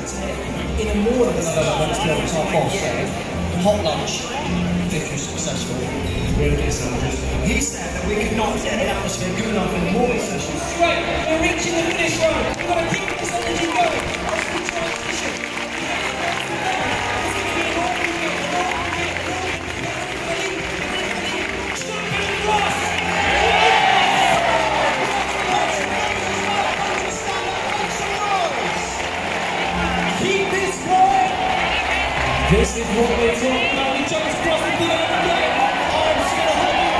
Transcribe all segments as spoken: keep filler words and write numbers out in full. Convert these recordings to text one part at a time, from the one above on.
in a morning, another Wednesday at half past seven, hot lunch, if you're successful, really is dangerous. He said that we could not get an atmosphere good enough in the morning session. Great, we're reaching the finish line. We've got to keep this energy going as we transition. This is what we're talking about. He jumps across the field again. I'm just going to hold you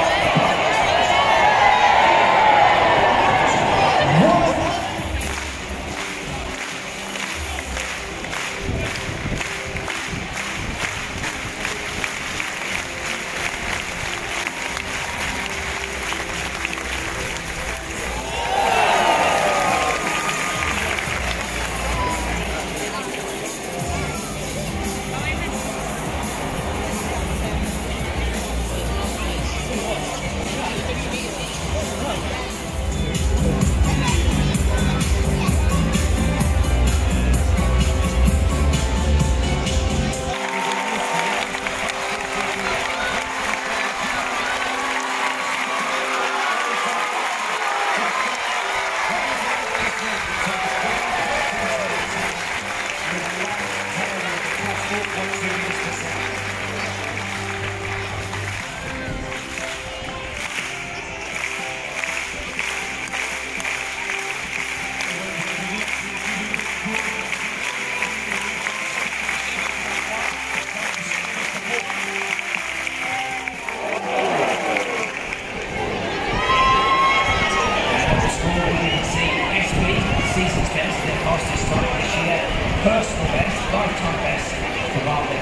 personal best, lifetime best for Margaret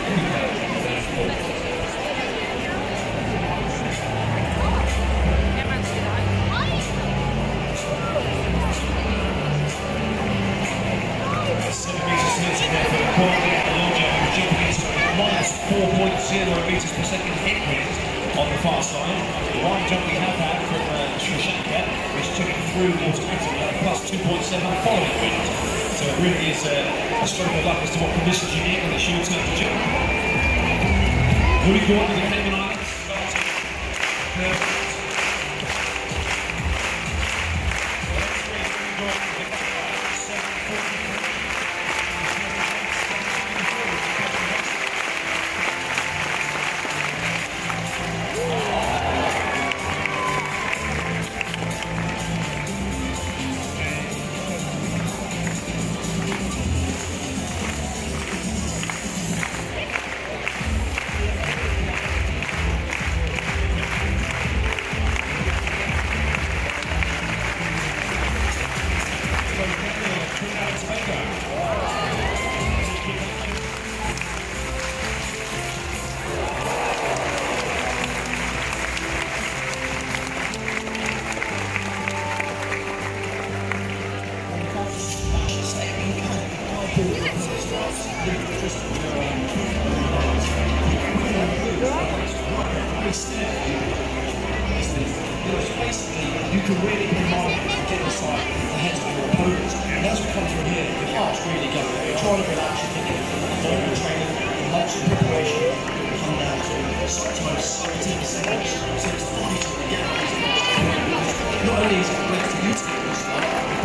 four point zero metres per second hit here on the far side. The wide jump we have had from uh, Shushanka, which took it through automatically at plus two point seven following wind. So it really is uh, a stroke of luck as to what conditions you need when it's your turn to jump. Moving forward to the Cayman Islands. Perfect. You can really command and get inside the heads of your opponents, and that's what comes from here. Your heart's really going. You're trying to relax your thinking, don't be training, lunch and preparation, come down to sometimes seventeen seconds, so it's vital to get out these things. Not only is it great for you to get this stuff,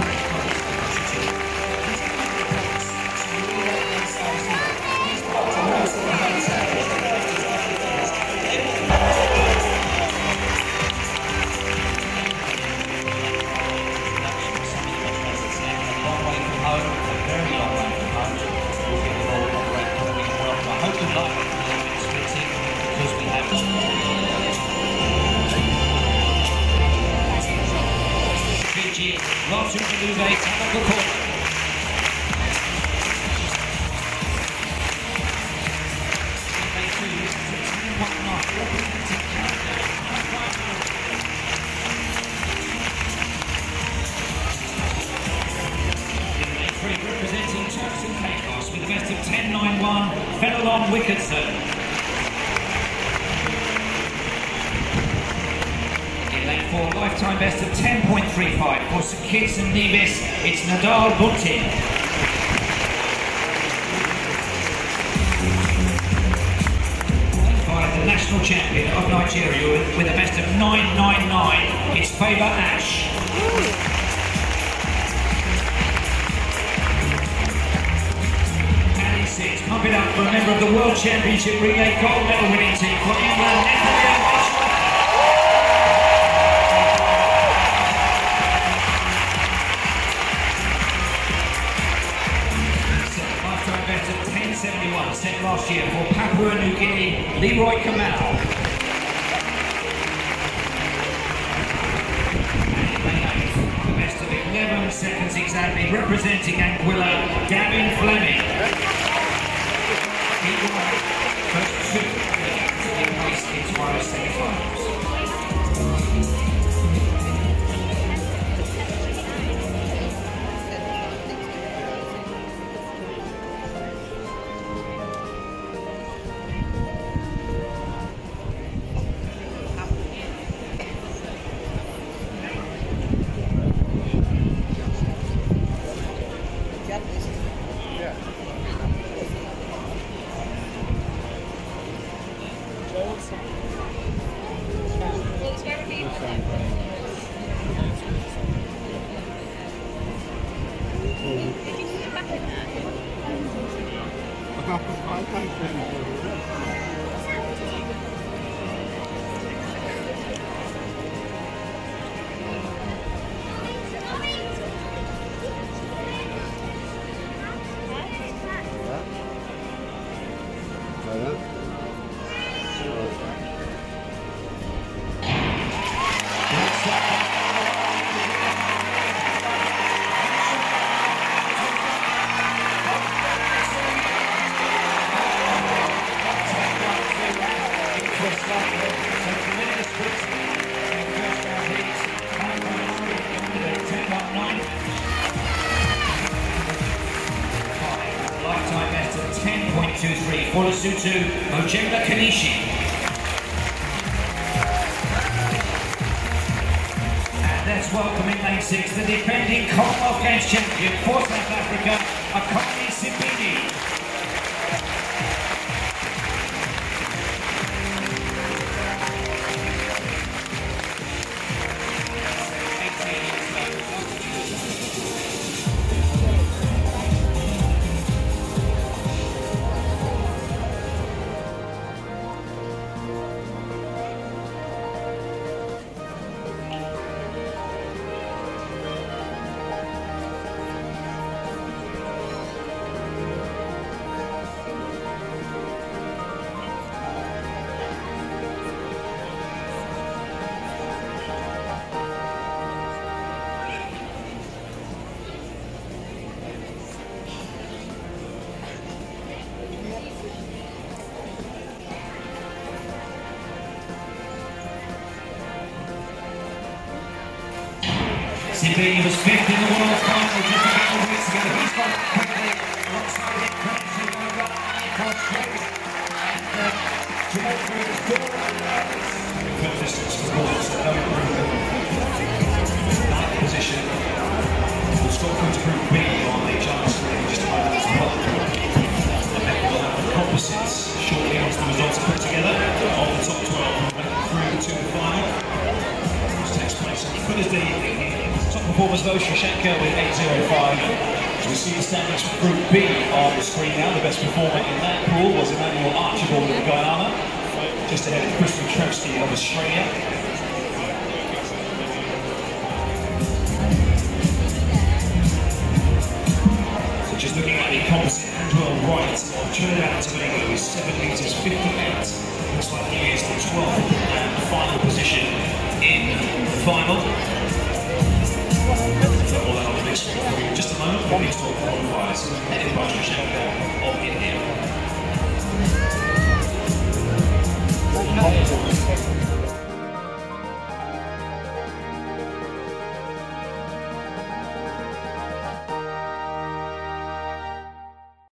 Lots of the Duvet, technical corner. Representing Turks and Caicos with a best of ten nine one, Fenelon Wickerson. For lifetime best of ten point three five for St Kitts and Nevis, it's Nadal Bunting. national champion of Nigeria with, with a best of nine nine nine. It's Favour Ash. And in six, pump it up for a member of the World Championship relay gold medal winning team for England, Ester Beatty. ten seventy-one, set last year for Papua New Guinea, Leroy Kamau. The best of eleven seconds exactly, representing Anguilla, Gavin Fleming. He won first two to be placed into our semi-finals. Lifetime best of ten point two three for Lesotho, Mojemba Kanishi. And let's welcome in lane six the defending Commonwealth Games champion for South Africa, Ester Beatty. Beatty was fifth in the world final just a couple of weeks ago. He's got quickly alongside him, crashing over across straight. And uh, Jamaica through the door. Good distance for balls, no improvement. Ninth position. We'll stop going to Group B on the chart screen just a moment as well. And then we'll have the composites shortly once the results are put together of the top twelve through to the final. Which takes place on Thursday evening. Top performers though, Shashenko with eight oh five. As we see the standings for Group B on the screen now, the best performer in that pool was Emmanuel Archibald of Guyana, just ahead of Chris Petrovsky of Australia. So just looking at the composite, Andrew Wright of Trinidad and Tobago is seven metres fifty-eight. Looks like he is the twelfth and final position in the final. All that on the next screen for you in just a moment. We'll be talking qualifiers headed by Shashenko of India.